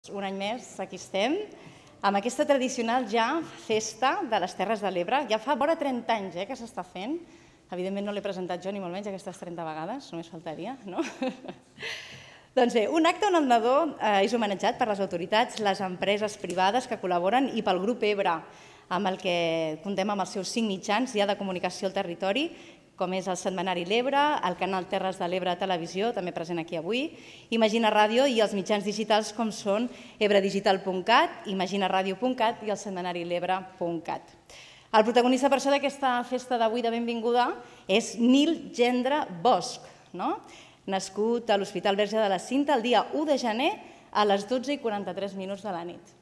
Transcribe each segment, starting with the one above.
Un any més, aquí estem, amb aquesta tradicional ja festa de les Terres de l'Ebre. Ja fa vora 30 anys que s'està fent. Evidentment no l'he presentat jo, ni molt menys aquestes 30 vegades, només faltaria, no? Doncs bé, un acte on el nadó és homenatjat per les autoritats, les empreses privades que col·laboren i pel grup Ebre, amb el que comptem amb els seus 5 mitjans ja de comunicació al territori, com és el Setmanari l'Ebre, el canal Terres de l'Ebre Televisió, també present aquí avui, Imagina Ràdio i els mitjans digitals com són ebredigital.cat, imaginaradio.cat i el setmanari l'ebre.cat. El protagonista per això d'aquesta festa d'avui de benvinguda és Nil Gendre Bosch, nascut a l'Hospital Verge de la Cinta el dia 1 de gener a les 12:43 de la nit.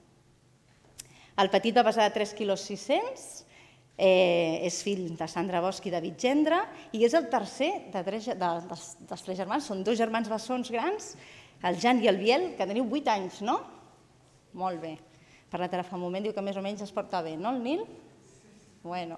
El petit va pesar 3,6 kg, és fill de Sandra Bosch i David Gendre i és el tercer dels 3 germans. Són 2 germans bessons grans, el Jan i el Biel, que teniu 8 anys, no? Molt bé. He parlat ara fa un moment, diu que més o menys es porta bé, no, el Nil? Bueno.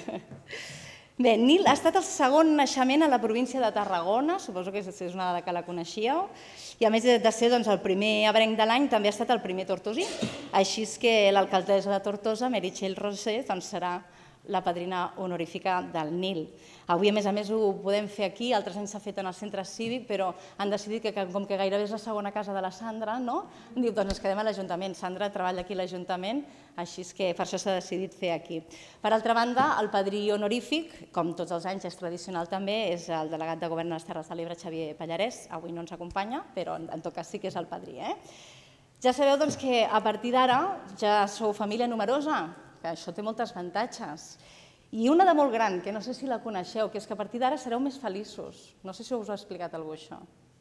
Bé, Nil ha estat el segon naixement a la província de Tarragona, suposo que és una dada que la coneixíeu, i a més de ser el primer ebrenc de l'any, també ha estat el primer tortosí. Així és que l'alcaldessa de Tortosa, Meritxell Roser, serà la padrina honorífica del Nil. Avui, a més, ho podem fer aquí, altres anys s'ha fet en el centre cívic, però han decidit que, com que gairebé és la segona casa de la Sandra, diu, doncs ens quedem a l'Ajuntament. Sandra treballa aquí a l'Ajuntament, així és que per això s'ha decidit fer aquí. Per altra banda, el padrí honorífic, com tots els anys és tradicional també, és el delegat de Govern de les Terres de l'Ebre, Xavier Pallarès. Avui no ens acompanya, però en tot cas sí que és el padrí. Ja sabeu que a partir d'ara ja sou família numerosa, que això té moltes avantatges. I una de molt gran, que no sé si la coneixeu, que és que a partir d'ara sereu més feliços. No sé si us ho ha explicat algú, això.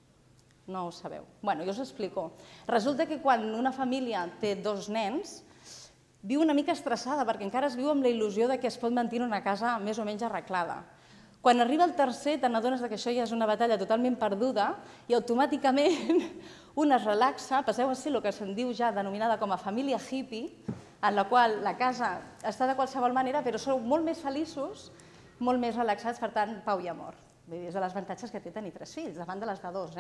No ho sabeu. Bé, jo us ho explico. Resulta que quan una família té 2 nens, viu una mica estressada, perquè encara es viu amb la il·lusió que es pot mantenir una casa més o menys arreglada. Quan arriba el tercer, te n'adones que això ja és una batalla totalment perduda i automàticament un es relaxa, passeu a ser el que se'n diu ja denominada com a família hippie, en la qual la casa està de qualsevol manera, però sou molt més feliços, molt més relaxats, per tant, pau i amor. És de les avantatges que té tenir 3 fills, davant de les de 2.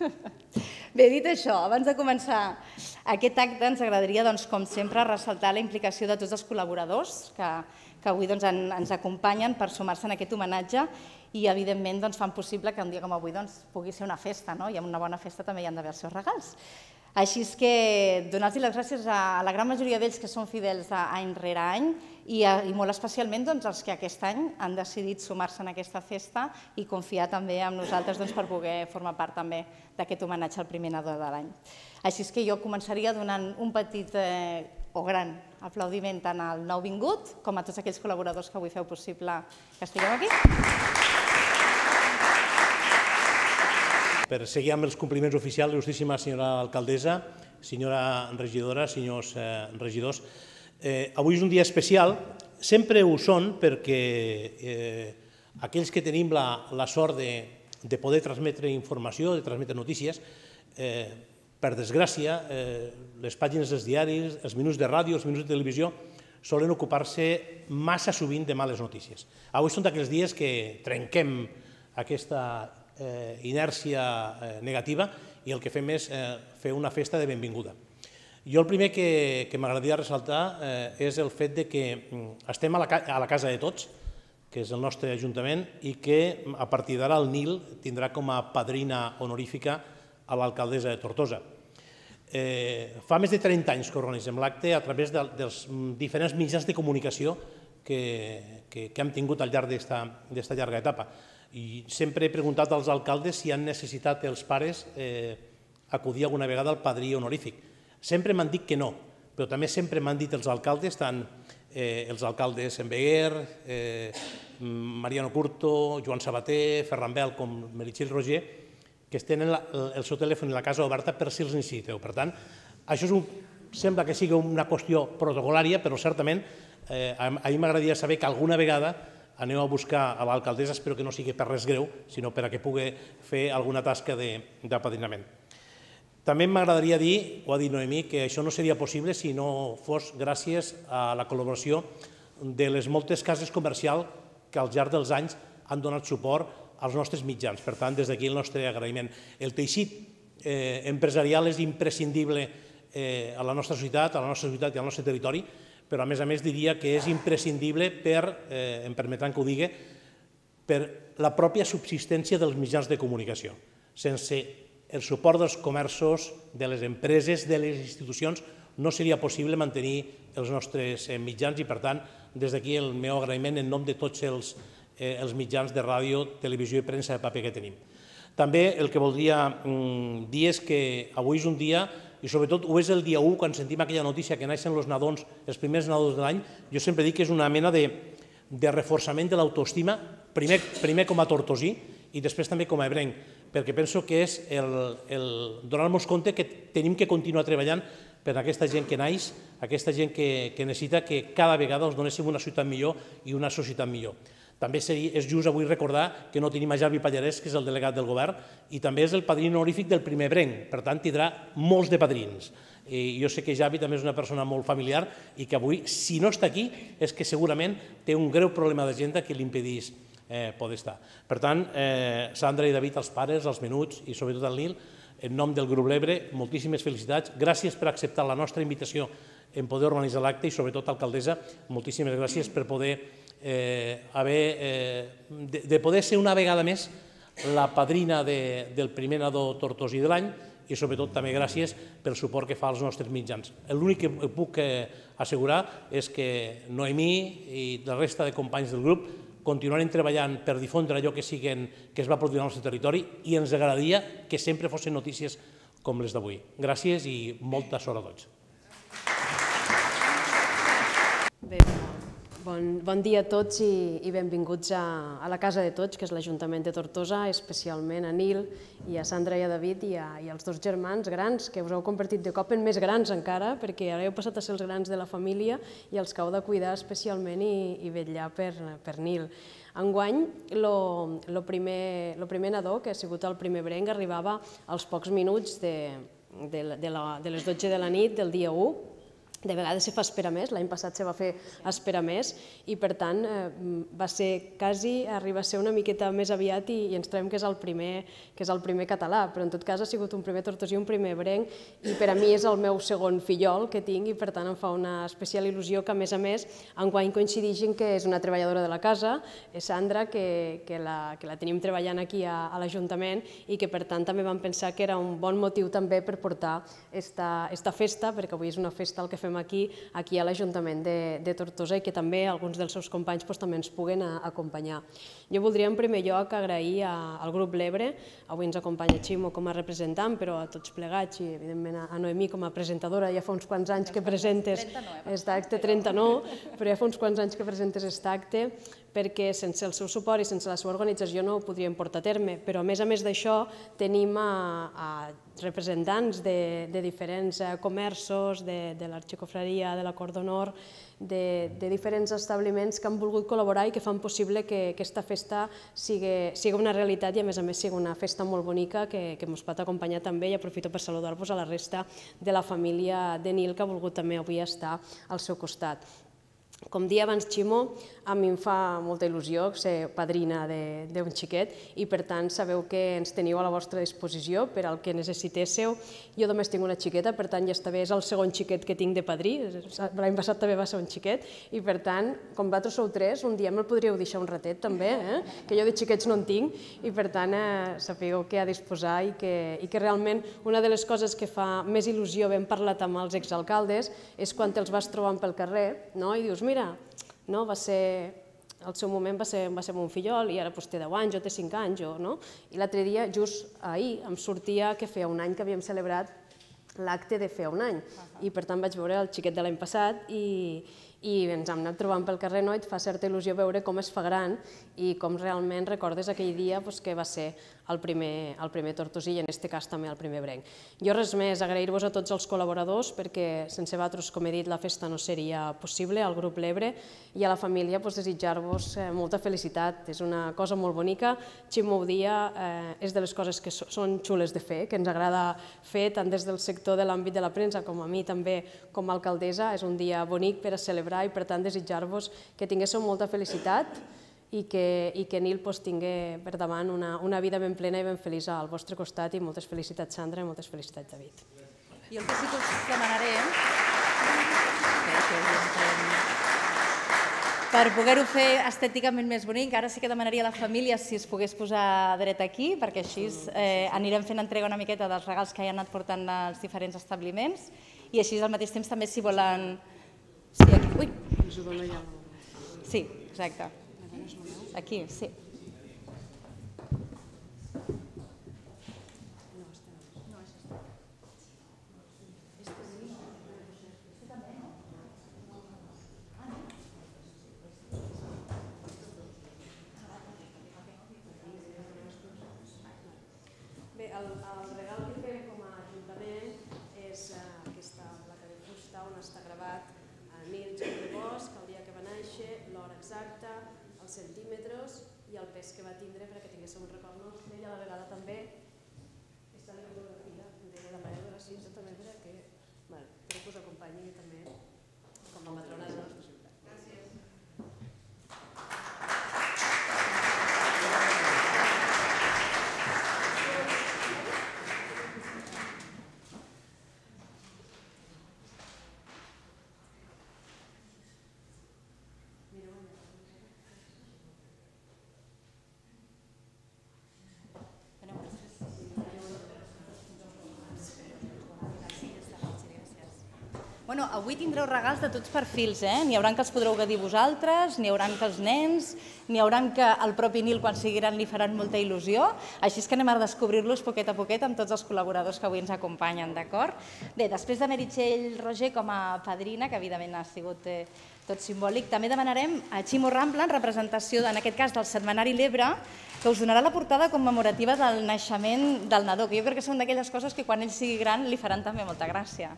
Bé, dit això, abans de començar aquest acte ens agradaria, com sempre, ressaltar la implicació de tots els col·laboradors que avui ens acompanyen per sumar-se en aquest homenatge i, evidentment, fan possible que un dia com avui pugui ser una festa, i en una bona festa també hi han d'haver els seus regals. Així és que donar-los les gràcies a la gran majoria d'ells que són fidels any rere any i molt especialment els que aquest any han decidit sumar-se en aquesta festa i confiar també en nosaltres per poder formar part també d'aquest homenatge al primer nadó de l'any. Així és que jo començaria donant un petit o gran aplaudiment tant al nouvingut com a tots aquells col·laboradors que avui feu possible que estiguem aquí. Per seguir amb els compliments oficials, il·lustríssima senyora alcaldessa, senyora regidora, senyors regidors. Avui és un dia especial, sempre ho són perquè aquells que tenim la sort de poder transmetre informació, de transmetre notícies, per desgràcia, les pàgines dels diaris, els minuts de ràdio, els minuts de televisió, solen ocupar-se massa sovint de males notícies. Avui són d'aquells dies que trenquem aquesta inèrcia negativa i el que fem és fer una festa de benvinguda. Jo el primer que m'agradaria ressaltar és el fet que estem a la casa de tots, que és el nostre Ajuntament, i que a partir d'ara el Nil tindrà com a padrina honorífica a l'alcaldessa de Tortosa. Fa més de 30 anys que organitzem l'acte a través dels diferents mitjans de comunicació que hem tingut al llarg d'esta llarga etapa. I sempre he preguntat als alcaldes si han necessitat els pares acudir alguna vegada al padrí honorífic. Sempre m'han dit que no, però també sempre m'han dit els alcaldes, tant els alcaldes Enveguer, Mariano Curto, Joan Sabater, Ferran Bel com Meritxell Roser, que tenen el seu telèfon i la casa oberta per si els necessiteu. Per tant, això sembla que sigui una qüestió protocolària, però certament a mi m'agradaria saber que alguna vegada aneu a buscar a l'alcaldessa, espero que no sigui per res greu, sinó per a que pugui fer alguna tasca d'apadrinament. També m'agradaria dir, ho ha dit Noemí, que això no seria possible si no fos gràcies a la col·laboració de les moltes cases comercials que al llarg dels anys han donat suport als nostres mitjans. Per tant, des d'aquí el nostre agraïment. El teixit empresarial és imprescindible a la nostra ciutat i al nostre territori, però a més diria que és imprescindible per, em permetran que ho digui, per la pròpia subsistència dels mitjans de comunicació. Sense el suport dels comerços, de les empreses, de les institucions, no seria possible mantenir els nostres mitjans i, per tant, des d'aquí el meu agraïment en nom de tots els mitjans de ràdio, televisió i premsa de paper que tenim. També el que voldria dir és que avui és un dia, i sobretot ho és el dia 1, quan sentim aquella notícia que naixen els nadons, els primers nadons de l'any, jo sempre dic que és una mena de reforçament de l'autoestima, primer com a tortosí i després també com a ebrenc, perquè penso que és donar-nos compte que tenim que continuar treballant per aquesta gent que naix, aquesta gent que necessita que cada vegada els donéssim una ciutat millor i una societat millor. També és just avui recordar que no tenim a Javi Pallarès, que és el delegat del govern, i també és el padrí honorífic del primer ebrenc, per tant tindrà molts de padrins. Jo sé que Javi també és una persona molt familiar i que avui, si no està aquí, és que segurament té un greu problema d'agenda que li impedís poder estar. Per tant, Sandra i David, els pares, els menuts i sobretot el Nil, en nom del grup L'Ebre, moltíssimes felicitats. Gràcies per acceptar la nostra invitació en poder organitzar l'acte i sobretot, alcaldessa, moltíssimes gràcies per poder poder ser una vegada més la padrina del primer nadó tortosí de l'any i sobretot també gràcies pel suport que fa als nostres mitjans. L'únic que puc assegurar és que Noemí i la resta de companys del grup continuarem treballant per difondre allò que es va produir al nostre territori i ens agradaria que sempre fossin notícies com les d'avui. Gràcies i molta sort a tots. Bon dia a tots i benvinguts a la casa de tots, que és l'Ajuntament de Tortosa, especialment a Nil i a Sandra i a David i als dos germans grans, que us heu convertit de cop en més grans encara, perquè ara heu passat a ser els grans de la família i els que heu de cuidar especialment i vetllar per Nil. Enguany, el primer nadó, que ha sigut el primer ebrenc, arribava als pocs minuts de les 12 de la nit del dia 1. De vegades se fa esperar més, l'any passat se va fer esperar més i per tant va ser quasi, arriba a ser una miqueta més aviat i ens trobem que és el primer català, però en tot cas ha sigut un primer tortosí, un primer ebrenc i per a mi és el meu segon fillol que tinc i per tant em fa una especial il·lusió que a més enguany coincideixin que és una treballadora de la casa, és Sandra, que la tenim treballant aquí a l'Ajuntament i que per tant també vam pensar que era un bon motiu també per portar esta festa, perquè avui és una festa el que fem aquí a l'Ajuntament de Tortosa i que també alguns dels seus companys també ens puguen acompanyar. Jo voldria en primer lloc agrair al grup L'Ebre, avui ens acompanya Ximo com a representant, però a tots plegats i evidentment a Noemí com a presentadora, ja fa uns quants anys que presentes aquest acte, 30 no, però ja fa uns quants anys que presentes aquest acte, perquè sense el seu suport i sense la seva organització no ho podríem portar a terme, però a més d'això tenim representants de diferents comerços, de l'Arxicofreria, de la Cort d'Honor, de diferents establiments que han volgut col·laborar i que fan possible que aquesta festa sigui una realitat i a més sigui una festa molt bonica que ens pot acompanyar també i aprofito per saludar-vos a la resta de la família de Nil que ha volgut també avui estar al seu costat. Com deia abans Ximo, a mi em fa molta il·lusió ser padrina d'un xiquet i per tant sabeu que ens teniu a la vostra disposició per al que necessitéssiu. Jo només tinc una xiqueta, per tant ja està bé, és el segon xiquet que tinc de padrí, l'any passat també va ser un xiquet i per tant, com vosaltres sou 3, un dia me'l podríeu deixar un ratet també, que jo de xiquets no en tinc i per tant sapigueu que a disposar i que realment una de les coses que fa més il·lusió, ben parlat amb els exalcaldes, és quan te'ls vas trobant pel carrer i dius, mira, al seu moment va ser mon fillol i ara té 10 anys o té 5 anys. I l'altre dia, just ahir, em sortia que feia un any que havíem celebrat l'acte de feia un any i per tant vaig veure el xiquet de l'any passat i ens hem anat trobant pel carrer i et fa certa il·lusió veure com es fa gran i com realment recordes aquell dia que va ser el primer tortosí i en aquest cas també el primer ebrenc. Jo res més, agrair-vos a tots els col·laboradors perquè sense vosaltres, com he dit, la festa no seria possible, al grup L'Ebre i a la família desitjar-vos molta felicitat. És una cosa molt bonica, Ximo ho dia, és de les coses que són xules de fer, que ens agrada fer tant des del sector de l'àmbit de la premsa com a mi també com a alcaldessa. És un dia bonic per a celebrar i per tant desitjar-vos que tinguéssiu molta felicitat i que Nil tingui per davant una vida ben plena i ben feliç al vostre costat i moltes felicitats Sandra i moltes felicitats David. Jo el que sí que us demanaré, per poder-ho fer estèticament més bonic, ara sí que demanaria a la família si es pogués posar dret aquí, perquè així anirem fent entrega una miqueta dels regals que hi han anat portant als diferents establiments i així al mateix temps també si volen... Sí, aquí. Ui! Sí, exacte. Aquí, sí. Bé, el regal que fem com a ajuntament és aquesta placa de fusta on està gravat Nil Jaume Bosch, el dia que va néixer, l'hora exacta, els centímetres i el pes que va tindre perquè tingués un record nostre i a la vegada també aquesta fotografia de la Mare de la Cinta també perquè us acompanyi també com a matrona de la nostra ciutat. Gràcies. Bueno, avui tindreu regals de tots perfils, N'hi haurà que els podreu gaudir vosaltres, n'hi haurà que els nens, n'hi haurà que el propi Nil, quan sigui gran, li faran molta il·lusió. Així és que anem a descobrir-los poquet a poquet amb tots els col·laboradors que avui ens acompanyen, d'acord? Bé, després de Meritxell Roger com a padrina, que evidentment ha sigut tot simbòlic, també demanarem a Ximo Rampla, en representació, en aquest cas, del Setmanari L'Ebre, que us donarà la portada commemorativa del naixement del nadó, que jo crec que són d'aquelles coses que quan ell sigui gran li faran també molta gràcia.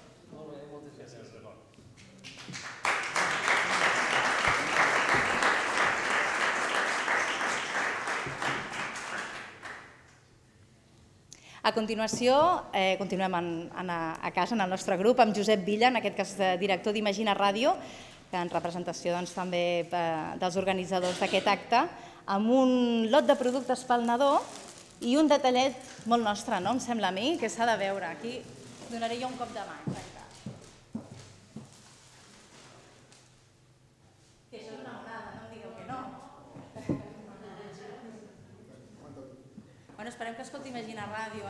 A continuació, continuem a casa, en el nostre grup, amb Josep Villa, en aquest cas director d'Imagina Ràdio, en representació també dels organitzadors d'aquest acte, amb un lot de productes pel nadó i un detallet molt nostre, no? Em sembla a mi, que s'ha de veure. Aquí donaré jo un cop de mà. Que això és una monada, no em digueu que no. Bueno, esperem que escolti Imagina Ràdio,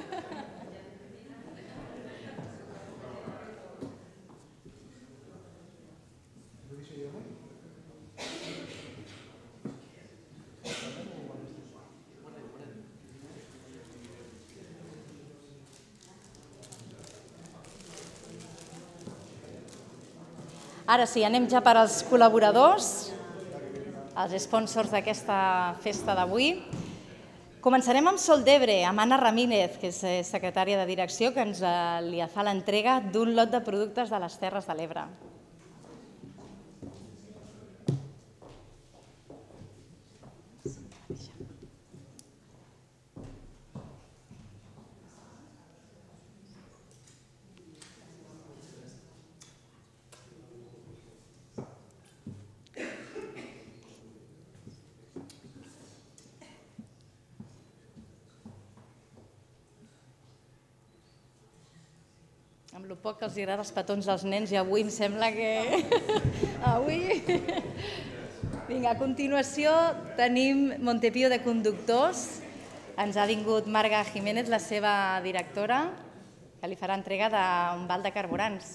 Ara sí, anem ja per als col·laboradors, els sponsors d'aquesta festa d'avui. Començarem amb Sol d'Ebre, amb Anna Ramírez, que és secretària de direcció, que ens li fa l'entrega d'un lot de productes de les Terres de l'Ebre. Amb el poc que els agrada els petons als nens i avui em sembla que... Avui... Vinga, a continuació tenim Montepío de Conductors. Ens ha vingut Marga Jiménez, la seva directora, que li farà entrega d'un val de carburants.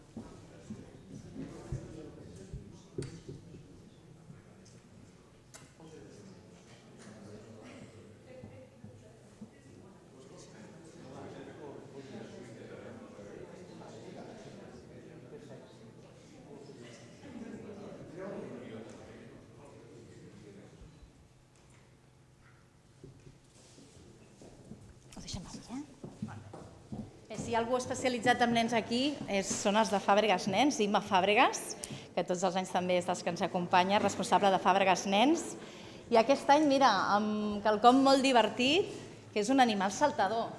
Si hi ha algú especialitzat en nens aquí, són els de Fàbregas Nens, Imma Fàbregas, que tots els anys també és dels que ens acompanya, responsable de Fàbregas Nens. I aquest any, mira, amb quelcom molt divertit, que és un animal saltador.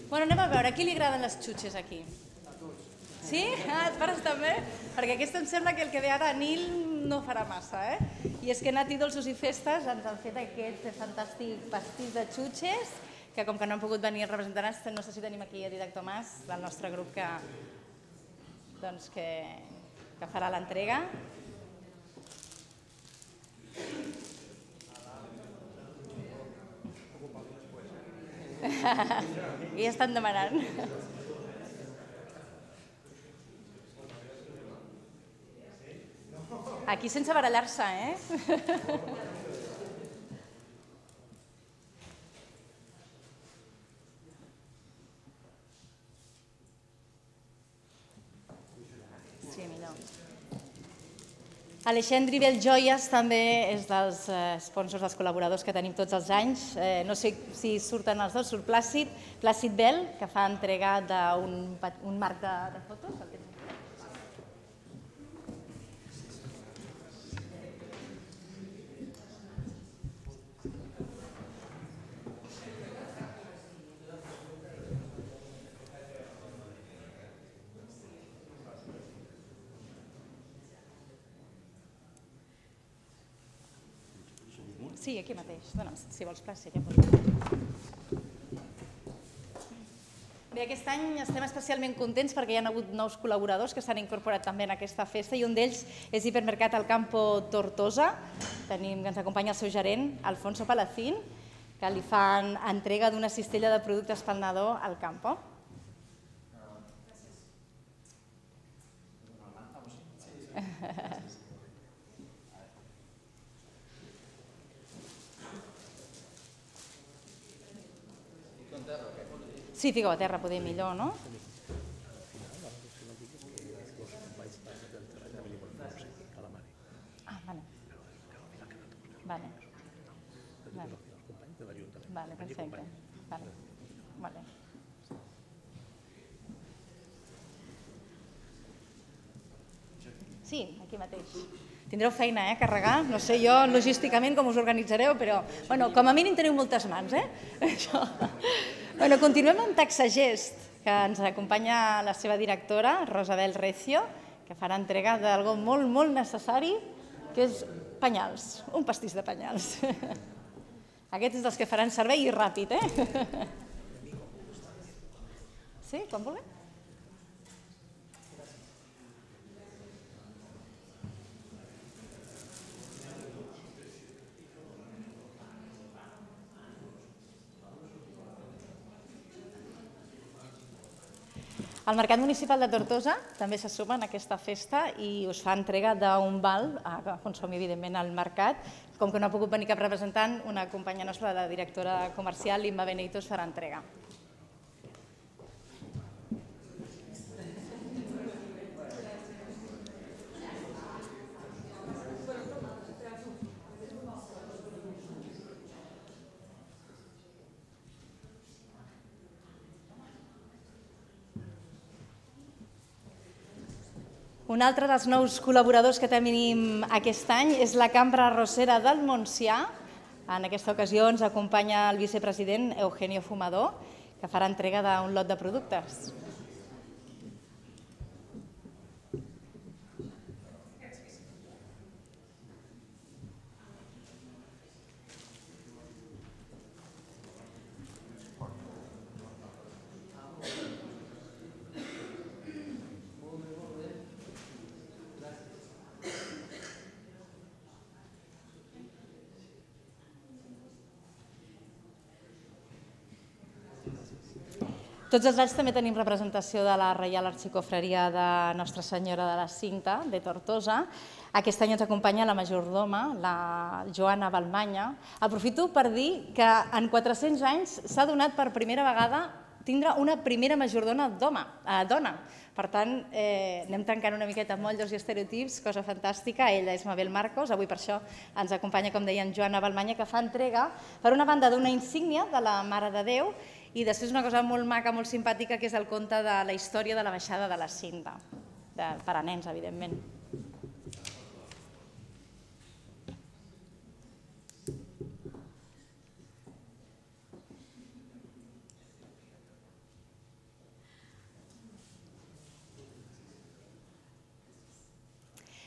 Bueno, anem a veure, a qui li agraden les xutxes aquí? A tots. Sí? Ah, et pares també? Perquè aquesta em sembla que el que ve ara a Nil no farà massa, I és que Nati Dolços i Festes ens han fet aquest fantàstic pastís de xutxes, que com que no han pogut venir representants, no sé si tenim aquí a Didac Tomàs, del nostre grup, que farà l'entrega. I ja estan demanant. Aquí sense barallar-se, Sí, millor. Alexandre Bell Joies també és dels sponsors, dels col·laboradors que tenim tots els anys. No sé si surten els dos, surt Plàcid Bell, que fa entrega d'un marc de fotos. Sí, aquí mateix. Dóna'm, si vols Plàcid. Bé, aquest any estem especialment contents perquè hi ha hagut nous col·laboradors que s'han incorporat també en aquesta festa i un d'ells és Hipermercat El Campo Tortosa. Tenim que ens acompanya el seu gerent, Alfonso Palacín, que li fan entrega d'una cistella de productes pel nadó al Campo. Sí, fica-ho a terra, poder millor, no? Ah, vale. Vale. Vale, perfecte. Vale. Sí, aquí mateix. Tindreu feina, a carregar. No sé jo logísticament com us organitzareu, però com a mínim teniu moltes mans, Continuem amb Taxagest, que ens acompanya la seva directora, Rosabel Recio, que farà entrega d'algo molt, molt necessari, que és penyals, un pastís de penyals. Aquest és dels que faran servei i ràpid, Sí, quan vulgui. El Mercat Municipal de Tortosa també se suma en aquesta festa i us fa entrega d'un val a consumir, evidentment, al mercat. Com que no ha pogut venir cap representant, una companya nostra, la directora comercial, l'Imma Benito, us farà entrega. Un altre dels nous col·laboradors que tenim aquest any és la Cambra Arrossera del Montsià. En aquesta ocasió ens acompanya el vicepresident Eugenio Fumador, que farà entrega d'un lot de productes. Tots els anys també tenim representació de la Reial Arxicofreria de Nostra Senyora de la Cinta, de Tortosa. Aquest any ens acompanya la majordoma, la Joana Balmanya. Aprofito per dir que en 400 anys s'ha donat per primera vegada tindre una primera majordona dona. Per tant, anem tancant una miqueta molls i estereotips, cosa fantàstica. Ella és Mabel Marcos, avui per això ens acompanya, com deien, Joana Balmanya, que fa entrega, per una banda, d'una insígnia de la Mare de Déu i després una cosa molt maca, molt simpàtica, que és el conte de la història de la baixada de la Cinta, per a nens, evidentment.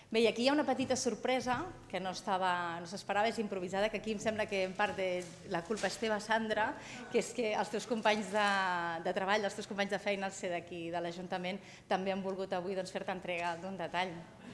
Bé, i aquí hi ha una petita sorpresa que no s'esperava, és improvisada, que aquí em sembla que en part de la culpa és teva, Sandra, que és que els teus companys de treball, els teus companys de feina, al ser d'aquí de l'Ajuntament, també han volgut avui fer-te entrega d'un detall.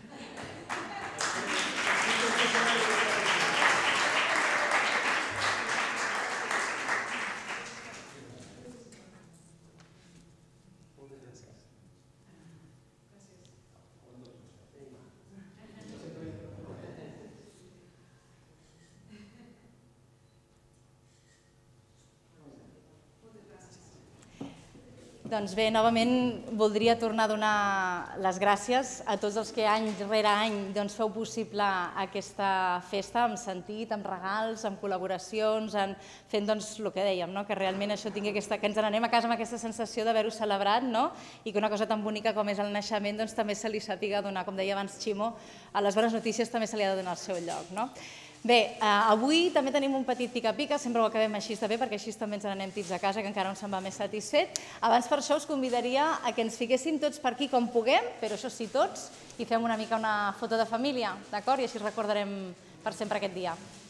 Doncs bé, novament voldria tornar a donar les gràcies a tots els que any rere any feu possible aquesta festa amb sentit, amb regals, amb col·laboracions, fent el que dèiem, que realment això tingui aquesta, que ens n'anem a casa amb aquesta sensació d'haver-ho celebrat i que una cosa tan bonica com és el naixement també se li sàpiga donar, com deia abans Ximo, a les bones notícies també se li ha de donar el seu lloc. Bé, avui també tenim un petit pica-pica, sempre ho acabem així de bé, perquè així també ens n'anem tips a casa, que encara un se'n va més satisfet. Abans per això us convidaria a que ens fiquéssim tots per aquí com puguem, però això sí tots, i fem una mica una foto de família, d'acord? I així recordarem per sempre aquest dia.